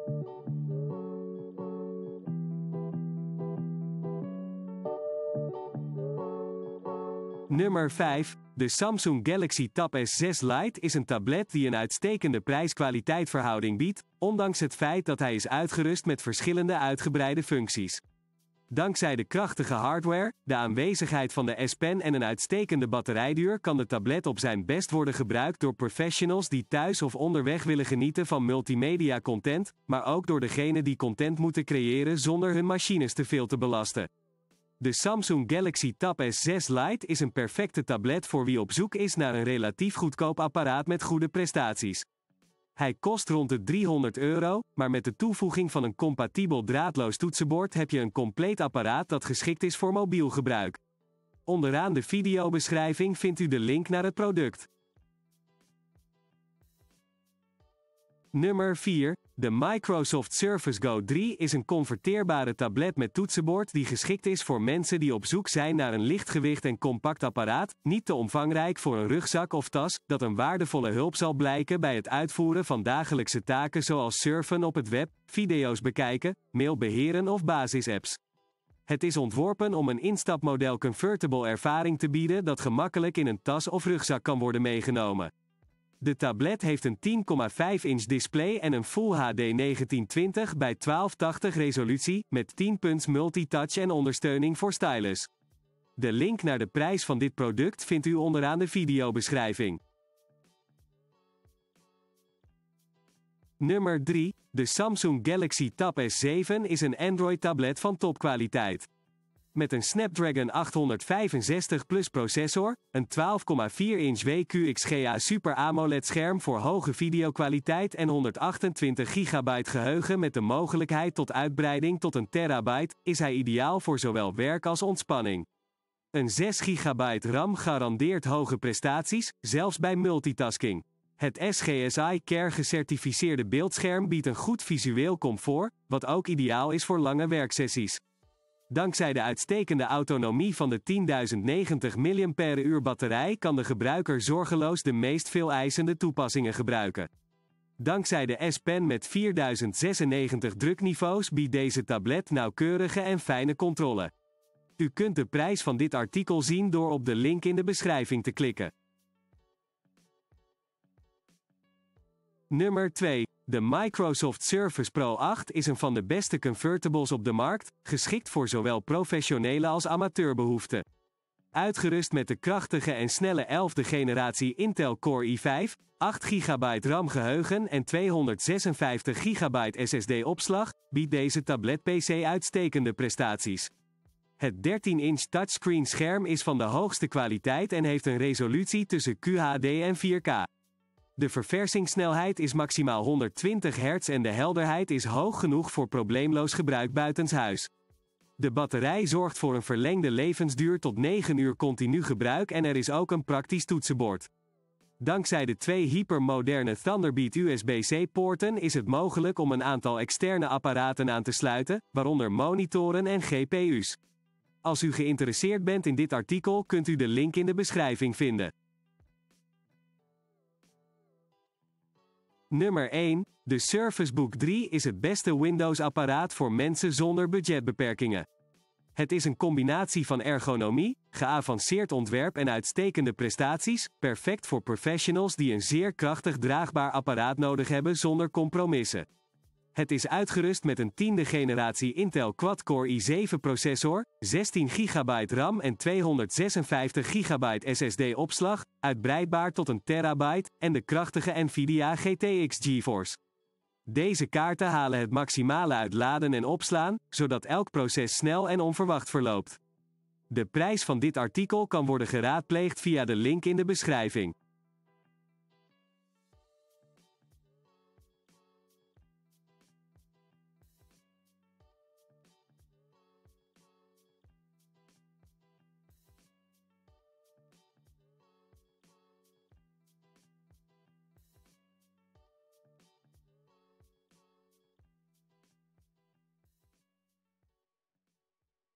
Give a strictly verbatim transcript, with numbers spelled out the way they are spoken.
Nummer vijf. De Samsung Galaxy Tab S zes Lite is een tablet die een uitstekende prijs-kwaliteit verhouding biedt, ondanks het feit dat hij is uitgerust met verschillende uitgebreide functies. Dankzij de krachtige hardware, de aanwezigheid van de S Pen en een uitstekende batterijduur kan de tablet op zijn best worden gebruikt door professionals die thuis of onderweg willen genieten van multimedia content, maar ook door degenen die content moeten creëren zonder hun machines te veel te belasten. De Samsung Galaxy Tab S zes Lite is een perfecte tablet voor wie op zoek is naar een relatief goedkoop apparaat met goede prestaties. Hij kost rond de driehonderd euro, maar met de toevoeging van een compatibel draadloos toetsenbord heb je een compleet apparaat dat geschikt is voor mobiel gebruik. Onderaan de videobeschrijving vindt u de link naar het product. Nummer vier. De Microsoft Surface Go drie is een converteerbare tablet met toetsenbord die geschikt is voor mensen die op zoek zijn naar een lichtgewicht en compact apparaat, niet te omvangrijk voor een rugzak of tas, dat een waardevolle hulp zal blijken bij het uitvoeren van dagelijkse taken zoals surfen op het web, video's bekijken, mail beheren of basisapps. Het is ontworpen om een instapmodel convertible ervaring te bieden dat gemakkelijk in een tas of rugzak kan worden meegenomen. De tablet heeft een tien komma vijf inch display en een Full H D negentien twintig bij twaalf tachtig resolutie, met tien punts multitouch en ondersteuning voor stylus. De link naar de prijs van dit product vindt u onderaan de videobeschrijving. Nummer drie. De Samsung Galaxy Tab S zeven is een Android-tablet van topkwaliteit. Met een Snapdragon achthonderdvijfenzestig plus processor, een twaalf komma vier inch W Q X G A Super AMOLED scherm voor hoge videokwaliteit en honderdachtentwintig gigabyte geheugen met de mogelijkheid tot uitbreiding tot een terabyte, is hij ideaal voor zowel werk als ontspanning. Een zes gigabyte RAM garandeert hoge prestaties, zelfs bij multitasking. Het S G S I Care gecertificeerde beeldscherm biedt een goed visueel comfort, wat ook ideaal is voor lange werksessies. Dankzij de uitstekende autonomie van de tienduizend negentig milliampère uur batterij kan de gebruiker zorgeloos de meest veeleisende toepassingen gebruiken. Dankzij de S Pen met vierduizend zesennegentig drukniveaus biedt deze tablet nauwkeurige en fijne controle. U kunt de prijs van dit artikel zien door op de link in de beschrijving te klikken. Nummer twee. De Microsoft Surface Pro acht is een van de beste convertibles op de markt, geschikt voor zowel professionele als amateurbehoeften. Uitgerust met de krachtige en snelle elfde generatie Intel Core i vijf, acht gigabyte RAM geheugen en tweehonderdzesenvijftig gigabyte S S D opslag, biedt deze tablet P C uitstekende prestaties. Het dertien inch touchscreen scherm is van de hoogste kwaliteit en heeft een resolutie tussen Q H D en vier K. De verversingssnelheid is maximaal honderdtwintig hertz en de helderheid is hoog genoeg voor probleemloos gebruik buitenshuis. De batterij zorgt voor een verlengde levensduur tot negen uur continu gebruik en er is ook een praktisch toetsenbord. Dankzij de twee hypermoderne Thunderbolt U S B C poorten is het mogelijk om een aantal externe apparaten aan te sluiten, waaronder monitoren en G P U's. Als u geïnteresseerd bent in dit artikel kunt u de link in de beschrijving vinden. Nummer één. De Surface Book drie is het beste Windows-apparaat voor mensen zonder budgetbeperkingen. Het is een combinatie van ergonomie, geavanceerd ontwerp en uitstekende prestaties, perfect voor professionals die een zeer krachtig draagbaar apparaat nodig hebben zonder compromissen. Het is uitgerust met een tiende generatie Intel Quad-core i zeven processor, zestien gigabyte RAM en tweehonderdzesenvijftig gigabyte S S D opslag, uitbreidbaar tot een terabyte, en de krachtige Nvidia G T X GeForce. Deze kaarten halen het maximale uit laden en opslaan, zodat elk proces snel en onverwacht verloopt. De prijs van dit artikel kan worden geraadpleegd via de link in de beschrijving.